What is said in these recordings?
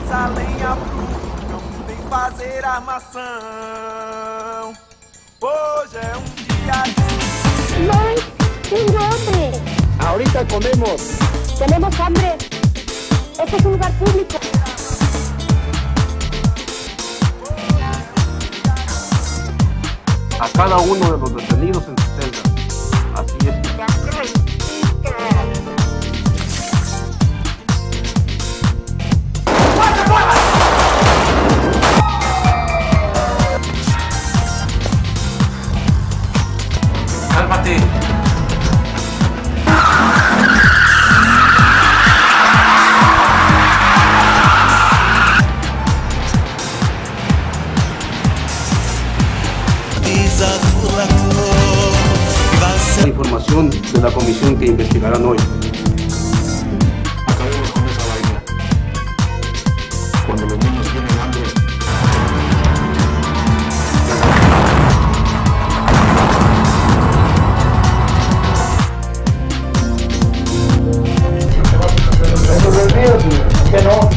essa lenha pro não vem fazer armação. Hoje é dia de... Mãe, tengo hambre. Ahorita comemos. Tenemos hambre. Este es un lugar público. A cada uno de los detenidos en su celda. Así es. ¡Cálmate! La información de la comisión que investigarán hoy. Acabemos con esa vaina. Cuando los niños tienen hambre. Que no.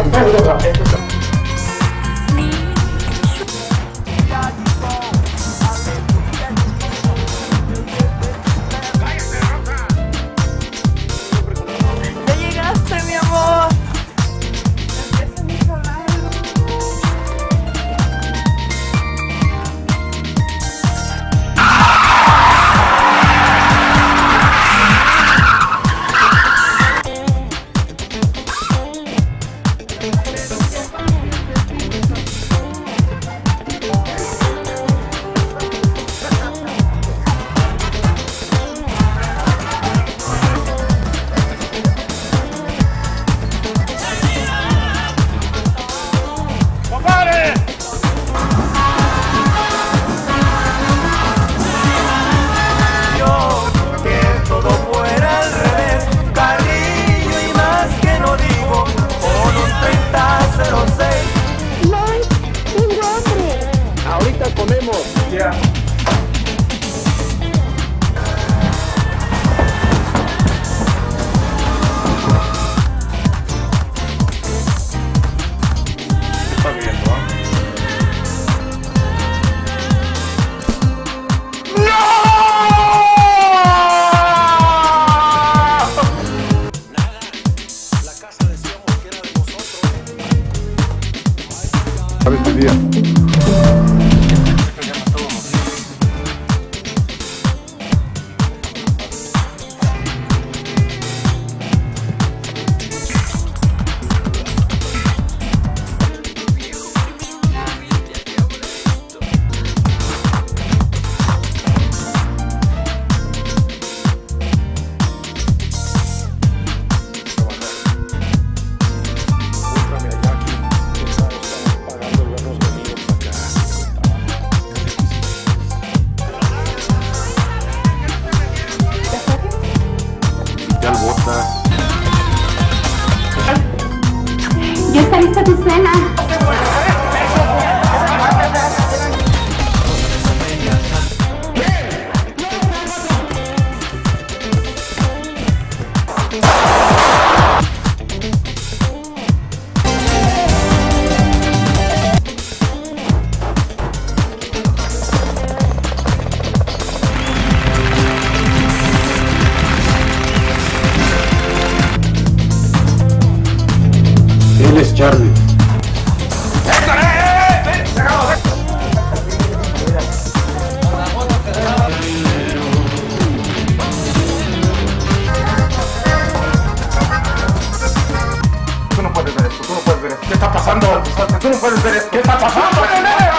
Ya llegaste, mi amor. Ese me hizo largo. Ahorita comemos. Ya. Está viendo, ¿ah? A ver, día. Ya está lista tu cena. Él es Charlie. Tú no puedes ver esto, tú no puedes ver esto. ¿Qué está pasando? Tú no puedes ver esto. ¿Qué está pasando, nene?